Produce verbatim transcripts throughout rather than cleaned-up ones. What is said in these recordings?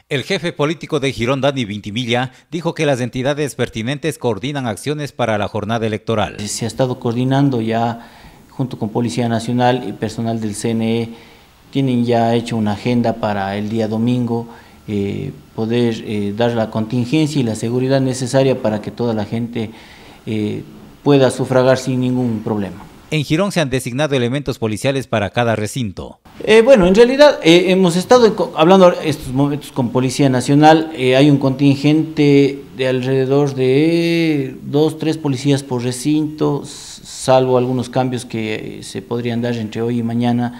El jefe político de Girón, Dani Vintimilla, dijo que las entidades pertinentes coordinan acciones para la jornada electoral. Se ha estado coordinando ya junto con Policía Nacional y personal del C N E, tienen ya hecho una agenda para el día domingo, eh, poder eh, dar la contingencia y la seguridad necesaria para que toda la gente eh, pueda sufragar sin ningún problema. En Girón se han designado elementos policiales para cada recinto. Eh, bueno, en realidad eh, hemos estado hablando estos momentos con Policía Nacional, eh, hay un contingente de alrededor de dos, tres policías por recinto, salvo algunos cambios que eh, se podrían dar entre hoy y mañana,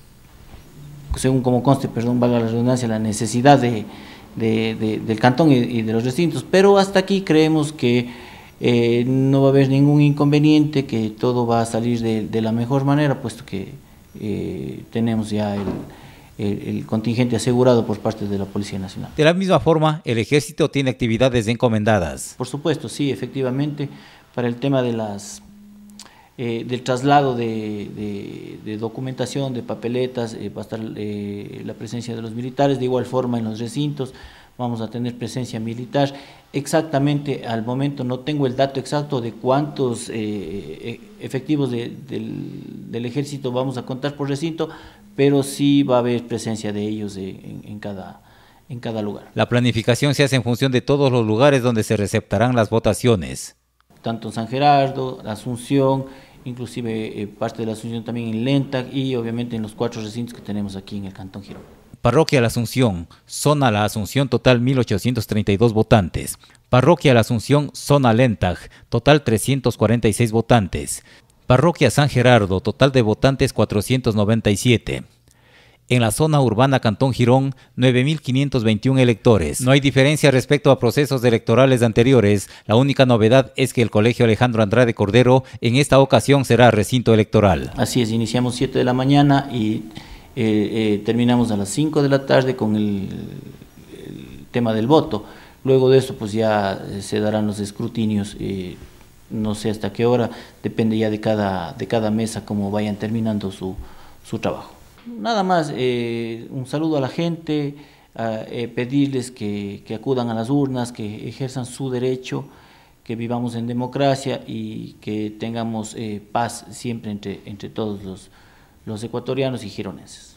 según como conste, perdón, valga la redundancia, la necesidad de, de, de, del cantón y, y de los recintos, pero hasta aquí creemos que Eh, no va a haber ningún inconveniente, que todo va a salir de, de la mejor manera, puesto que eh, tenemos ya el, el, el contingente asegurado por parte de la Policía Nacional. De la misma forma, el Ejército tiene actividades encomendadas. Por supuesto, sí, efectivamente, para el tema de las, eh, del traslado de, de, de documentación, de papeletas, eh, va a estar eh, la presencia de los militares, de igual forma en los recintos, vamos a tener presencia militar. Exactamente, al momento no tengo el dato exacto de cuántos eh, efectivos de, del, del ejército vamos a contar por recinto, pero sí va a haber presencia de ellos de, en, en, cada, en cada lugar. La planificación se hace en función de todos los lugares donde se receptarán las votaciones. Tanto en San Gerardo, Asunción, inclusive eh, parte de la Asunción también en Lentac y obviamente en los cuatro recintos que tenemos aquí en el Cantón Girón. Parroquia La Asunción, zona La Asunción, total mil ochocientos treinta y dos votantes. Parroquia La Asunción, zona Lentac, total trescientos cuarenta y seis votantes. Parroquia San Gerardo, total de votantes cuatrocientos noventa y siete. En la zona urbana Cantón Girón, nueve mil quinientos veintiún electores. No hay diferencia respecto a procesos electorales anteriores. La única novedad es que el Colegio Alejandro Andrade Cordero en esta ocasión será recinto electoral. Así es, iniciamos siete de la mañana y Eh, eh, terminamos a las cinco de la tarde con el, el tema del voto. Luego de eso pues ya se darán los escrutinios, eh, no sé hasta qué hora, depende ya de cada, de cada mesa cómo vayan terminando su, su trabajo. Nada más, eh, un saludo a la gente, a, eh, pedirles que, que acudan a las urnas, que ejerzan su derecho, que vivamos en democracia y que tengamos eh, paz siempre entre, entre todos los los ecuatorianos y gironenses.